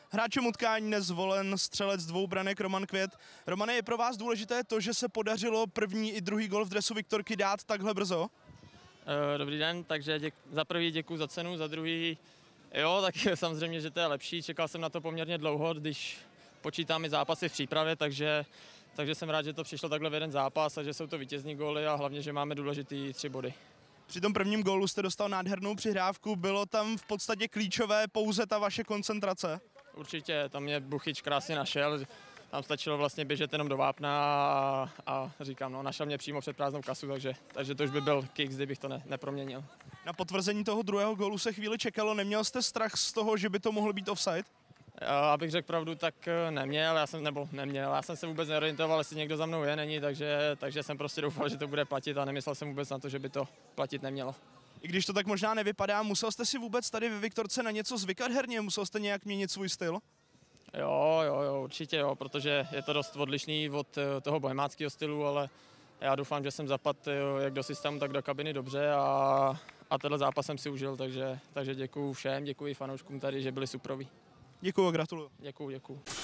Hráčem utkání dnes zvolen střelec 2 branek Roman Květ. Romane, je pro vás důležité to, že se podařilo první i druhý gol v dresu Viktorky dát takhle brzo? Dobrý den, takže za prvý děkuji za cenu, za druhý jo, tak samozřejmě, že to je lepší. Čekal jsem na to poměrně dlouho, když počítám i zápasy v přípravě, takže jsem rád, že to přišlo takhle v jeden zápas a že jsou to vítězní góly a hlavně, že máme důležitý 3 body. Při tom prvním gólu jste dostal nádhernou přihrávku, bylo tam v podstatě klíčové pouze ta vaše koncentrace? Určitě, tam mě Buchyč krásně našel, tam stačilo vlastně běžet jenom do vápna a říkám, no, našel mě přímo před prázdnou kasu, takže to už by byl kick, kdybych to neproměnil. Na potvrzení toho druhého gólu se chvíli čekalo, neměl jste strach z toho, že by to mohl být offside? Abych řekl pravdu, tak neměl, já jsem se vůbec neorientoval, jestli někdo za mnou je, není, takže jsem prostě doufal, že to bude platit a nemyslel jsem vůbec na to, že by to platit nemělo. I když to tak možná nevypadá, musel jste si vůbec tady ve Viktorce na něco zvykat herně, musel jste nějak měnit svůj styl? Jo, určitě jo, protože je to dost odlišný od toho bohemáckého stylu, ale já doufám, že jsem zapadl jak do systému, tak do kabiny dobře a tenhle zápas jsem si užil, takže děkuju všem, děkuji fanouškům tady, že byli superoví. Děkuju a gratuluju. Děkuju.